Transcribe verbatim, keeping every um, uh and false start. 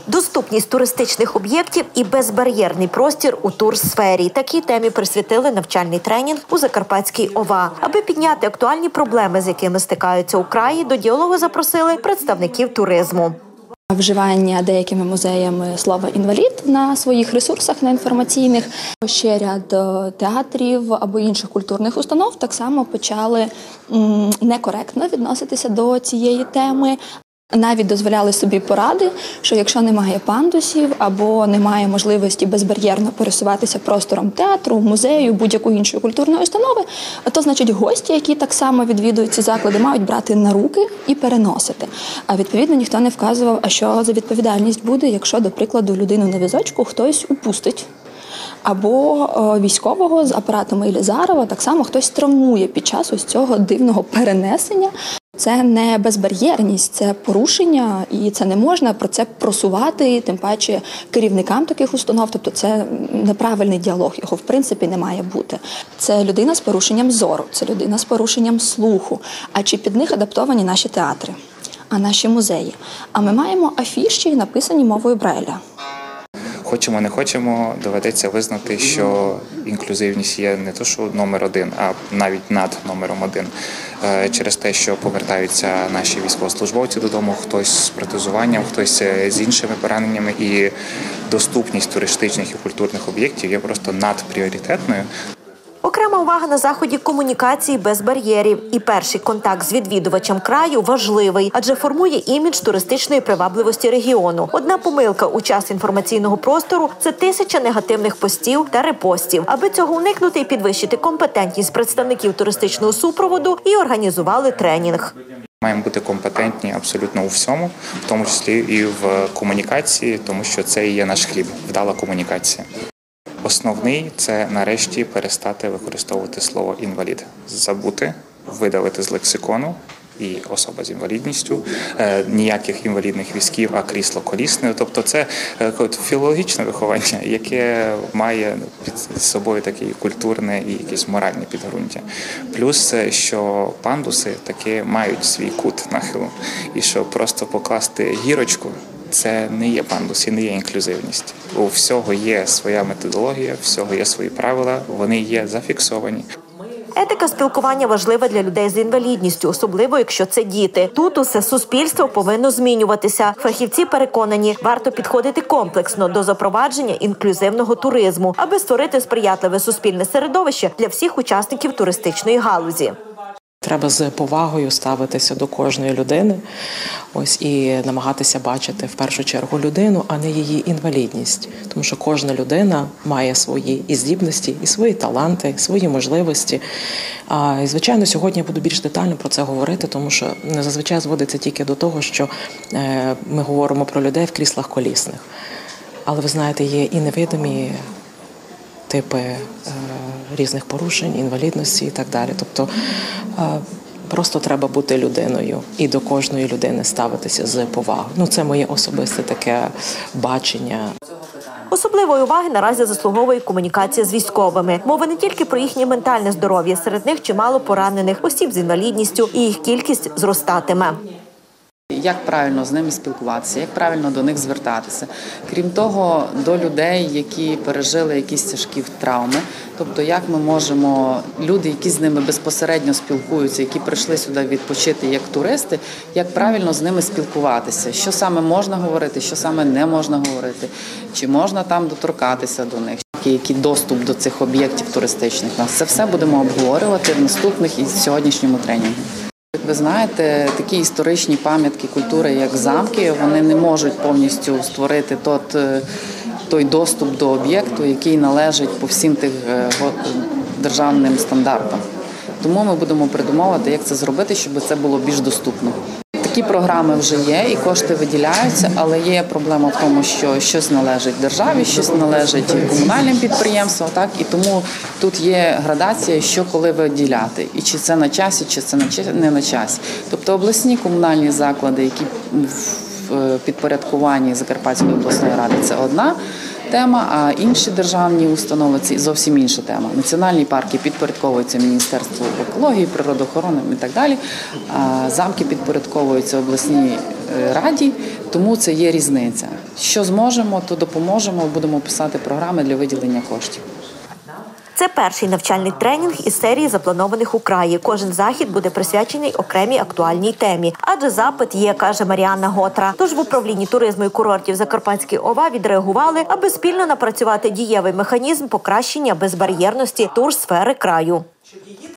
Доступність туристичних об'єктів і безбар'єрний простір у турсфері. Такій темі присвятили навчальний тренінг у Закарпатській ОВА. Аби підняти актуальні проблеми, з якими стикаються у краї, до діалогу запросили представників туризму. Вживання деякими музеями слова «інвалід» на своїх ресурсах на інформаційних. Ще ряд театрів або інших культурних установ так само почали некоректно відноситися до цієї теми. Навіть дозволяли собі поради, що якщо немає пандусів або немає можливості безбар'єрно пересуватися простором театру, музею, будь-якої іншої культурної установи, то, значить, гості, які так само відвідують ці заклади, мають брати на руки і переносити. А відповідно ніхто не вказував, а що за відповідальність буде, якщо, до прикладу, людину на візочку хтось упустить. Або військового з апаратом Єлізарова так само хтось травмує під час ось цього дивного перенесення. Це не безбар'єрність, це порушення, і це не можна про це просувати, тим паче керівникам таких установ, тобто це неправильний діалог, його в принципі не має бути. Це людина з порушенням зору, це людина з порушенням слуху, а чи під них адаптовані наші театри, а наші музеї. А ми маємо афіші, написані мовою Брайля. Хочемо, не хочемо, доведеться визнати, що інклюзивність є не то, що номер один, а навіть над номером один. Через те, що повертаються наші військовослужбовці додому, хтось з протезуванням, хтось з іншими пораненнями, і доступність туристичних і культурних об'єктів є просто надпріоритетною. Окрема увага на заході комунікації без бар'єрів. І перший контакт з відвідувачем краю важливий, адже формує імідж туристичної привабливості регіону. Одна помилка у час інформаційного простору – це тисяча негативних постів та репостів. Аби цього уникнути і підвищити компетентність представників туристичного супроводу, і організували тренінг. Маємо бути компетентні абсолютно у всьому, в тому числі і в комунікації, тому що це і є наш хліб – вдала комунікація. Основний – це нарешті перестати використовувати слово «інвалід». Забути, видалити з лексикону і особа з інвалідністю, ніяких інвалідних візків, а крісло колісне. Тобто це філологічне виховання, яке має під собою таке культурне і якесь моральне підґрунтя. Плюс, що пандуси таки мають свій кут нахилу. І що просто покласти гірочку – це не є пандус і не є інклюзивність. У всього є своя методологія, у всього є свої правила, вони є зафіксовані. Етика спілкування важлива для людей з інвалідністю, особливо якщо це діти. Тут усе суспільство повинно змінюватися. Фахівці переконані, варто підходити комплексно до запровадження інклюзивного туризму, аби створити сприятливе суспільне середовище для всіх учасників туристичної галузі. Треба з повагою ставитися до кожної людини, ось, і намагатися бачити в першу чергу людину, а не її інвалідність. Тому що кожна людина має свої і здібності, і свої таланти, свої можливості. А, і, звичайно, сьогодні я буду більш детально про це говорити, тому що зазвичай зводиться тільки до того, що е, ми говоримо про людей в кріслах колісних. Але ви знаєте, є і невидимі типи е, різних порушень, інвалідності і так далі. Тобто е, просто треба бути людиною і до кожної людини ставитися з повагою. Ну, це моє особисте таке бачення. Особливої уваги наразі заслуговує комунікація з військовими. Мова не тільки про їхнє ментальне здоров'я, серед них чимало поранених осіб з інвалідністю, і їх кількість зростатиме. Як правильно з ними спілкуватися, як правильно до них звертатися. Крім того, до людей, які пережили якісь тяжкі травми, тобто як ми можемо, люди, які з ними безпосередньо спілкуються, які прийшли сюди відпочити як туристи, як правильно з ними спілкуватися, що саме можна говорити, що саме не можна говорити, чи можна там доторкатися до них, який доступ до цих об'єктів туристичних. Це все будемо обговорювати в наступних і сьогоднішньому тренінгу. Як ви знаєте, такі історичні пам'ятки культури, як замки, вони не можуть повністю створити тот, той доступ до об'єкту, який належить по всім тих державним стандартам. Тому ми будемо придумовувати, як це зробити, щоб це було більш доступно. Такі програми вже є і кошти виділяються, але є проблема в тому, що щось належить державі, щось належить комунальним підприємствам, так? І тому тут є градація, що коли виділяти, і чи це на часі, чи це не на часі. Тобто обласні комунальні заклади, які в підпорядкуванні Закарпатської обласної ради, це одна тема, а інші державні установи – це зовсім інша тема. Національні парки підпорядковуються Міністерству екології, природоохорони і так далі. А замки підпорядковуються обласній раді, тому це є різниця. Що зможемо, то допоможемо, будемо писати програми для виділення коштів. Це перший навчальний тренінг із серії запланованих у краї. Кожен захід буде присвячений окремій актуальній темі. Адже запит є, каже Маріанна Готра. Тож в управлінні туризму і курортів Закарпатської ОВА відреагували, аби спільно напрацювати дієвий механізм покращення безбар'єрності турсфери краю.